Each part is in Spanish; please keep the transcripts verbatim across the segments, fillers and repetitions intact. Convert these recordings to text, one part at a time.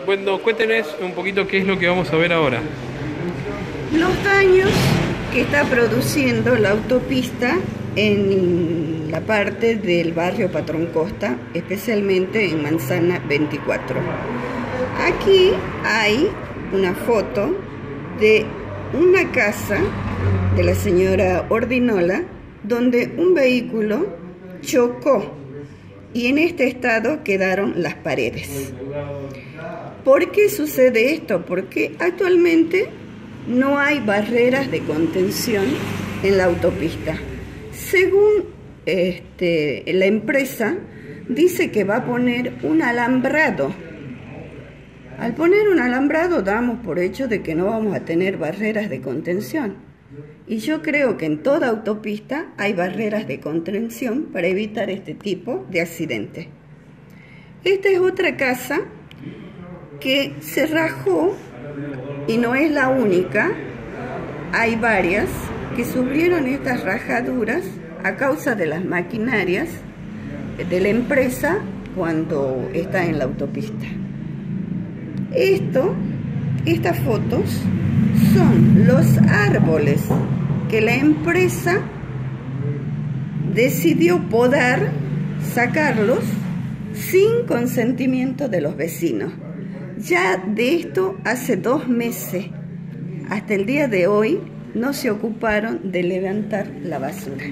Bueno, cuéntenos un poquito qué es lo que vamos a ver ahora. Los daños que está produciendo la autopista en la parte del barrio Patrón Costa, especialmente en Manzana veinticuatro. Aquí hay una foto de una casa de la señora Ordinola donde un vehículo chocó y en este estado quedaron las paredes. ¿Por qué sucede esto? Porque actualmente no hay barreras de contención en la autopista. Según este, la empresa, dice que va a poner un alambrado. Al poner un alambrado damos por hecho de que no vamos a tener barreras de contención. Y yo creo que en toda autopista hay barreras de contención para evitar este tipo de accidentes. Esta es otra casa que se rajó y no es la única. Hay varias que sufrieron estas rajaduras a causa de las maquinarias de la empresa cuando está en la autopista. Esto, estas fotos son los árboles que la empresa decidió podar, sacarlos sin consentimiento de los vecinos. Ya de esto hace dos meses, hasta el día de hoy, no se ocuparon de levantar la basura.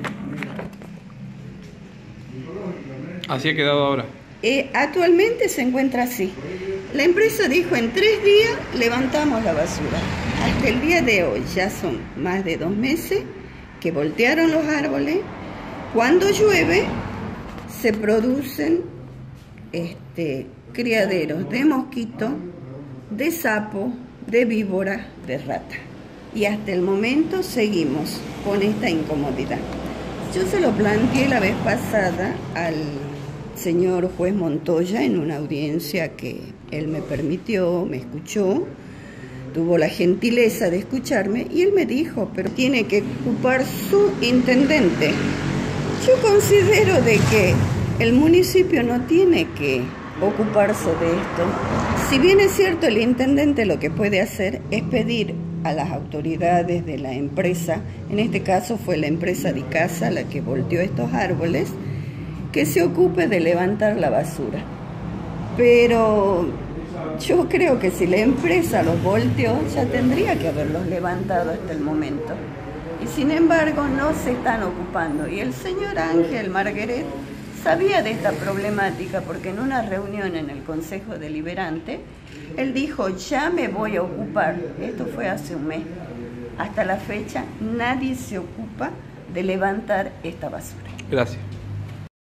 Así ha quedado ahora. Eh, actualmente se encuentra así. La empresa dijo en tres días levantamos la basura. Hasta el día de hoy ya son más de dos meses que voltearon los árboles. Cuando llueve se producen este, criaderos de mosquitos, de sapo, de víbora, de rata. Y hasta el momento seguimos con esta incomodidad. Yo se lo planteé la vez pasada al señor juez Montoya en una audiencia que él me permitió, me escuchó, tuvo la gentileza de escucharme y él me dijo, pero tiene que ocupar su intendente. Yo considero de que el municipio no tiene que ocuparse de esto. Si bien es cierto, el intendente lo que puede hacer es pedir a las autoridades de la empresa, en este caso fue la empresa Dicasa la que volteó estos árboles, que se ocupe de levantar la basura. Pero yo creo que si la empresa los volteó, ya tendría que haberlos levantado hasta el momento. Y sin embargo no se están ocupando. Y el señor Ángel Margueret sabía de esta problemática porque en una reunión en el Consejo Deliberante, él dijo, ya me voy a ocupar. Esto fue hace un mes. Hasta la fecha nadie se ocupa de levantar esta basura. Gracias.